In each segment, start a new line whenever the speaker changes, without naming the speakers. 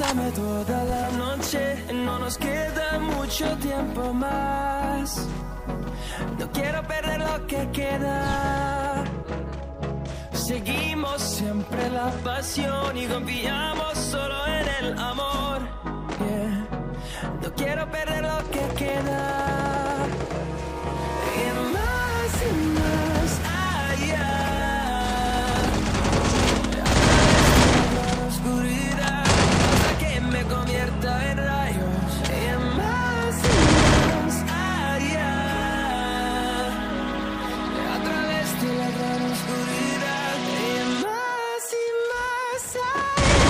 Dame toda la noche, no nos queda mucho tiempo más. No quiero perder lo que queda. Seguimos siempre la pasión y confiamos solo en el amor. Yeah. No quiero perder lo que queda. Y más allá. A la oscuridad hasta que me convierta en rayos. Y más allá. A través de la gran oscuridad. Y más allá.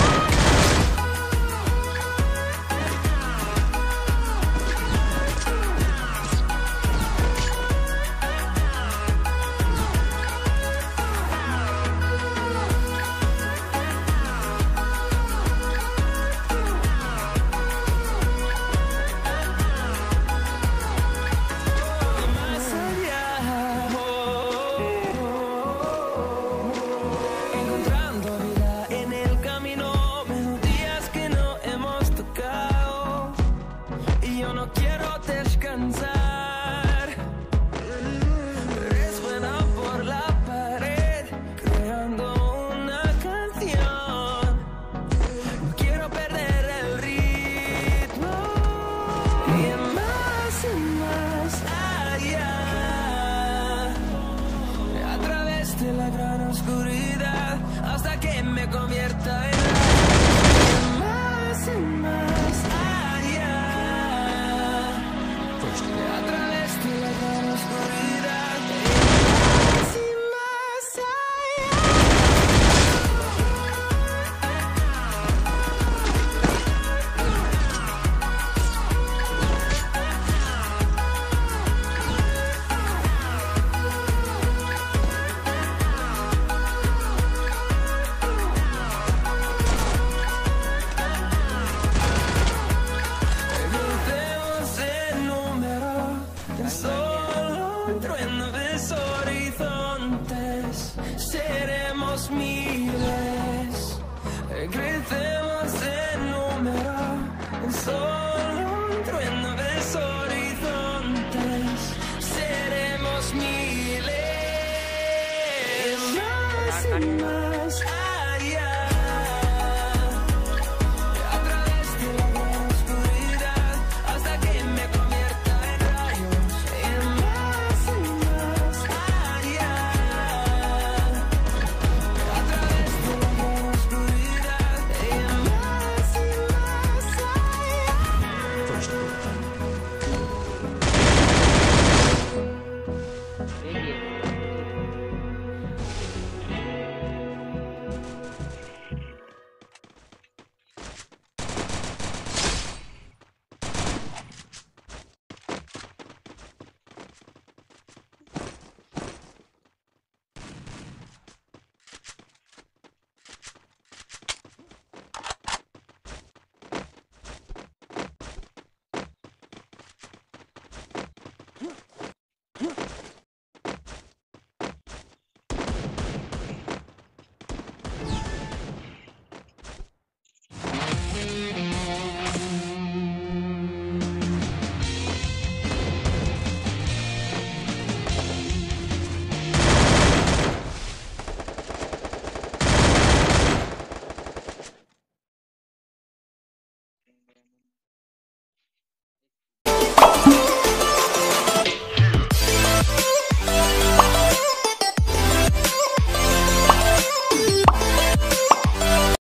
Encontrando vida en el camino, melodías que no hemos tocado. Y yo no quiero descansar. Resuena por la pared, creando una canción. No quiero perder el ritmo. Y más allá. A través de la gran oscuridad hasta que me convierta en más allá. A través de la gran oscuridad.